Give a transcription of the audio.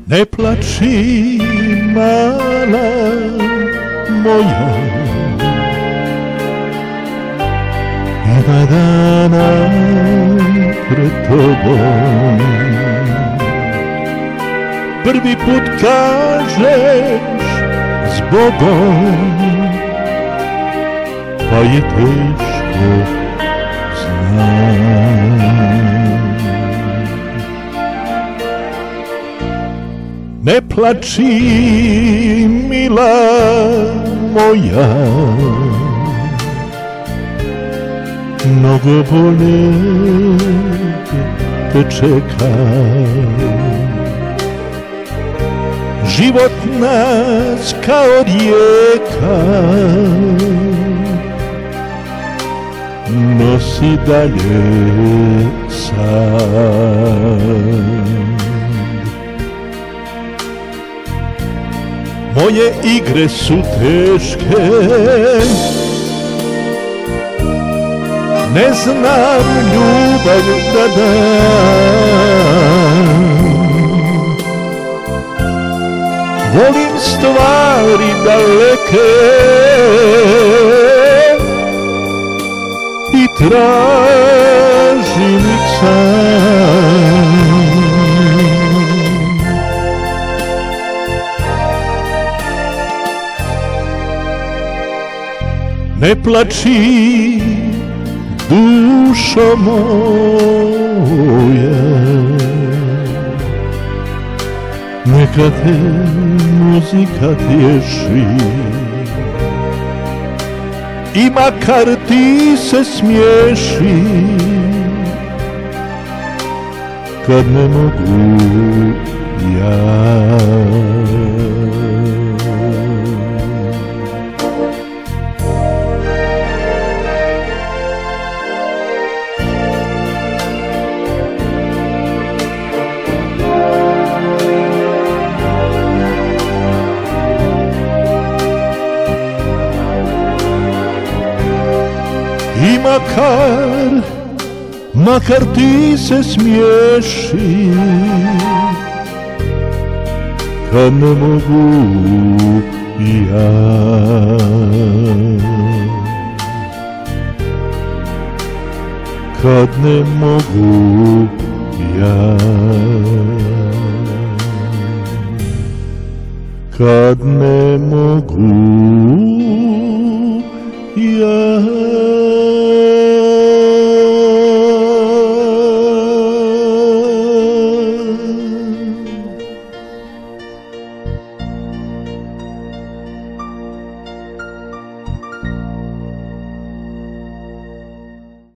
Ne plači, mala moja, ima dana pred tobom. Prvi put kažeš zbogom, pa je teško, znam. Ne plači, mila moja, mnogo bolje te čeka. Život nas kao rijeka nosi dalje sam. Moje igre su teške, ne znam ljubav da dam. Volim stvari daleke i tražim ih sam. Ne plači, dušo moja, neka te muzika tješi, i makar ti se smiješi, kad ne mogu ja. I makar ti se smiješi, kad ne mogu ja. Kad ne mogu ja. Kad ne mogu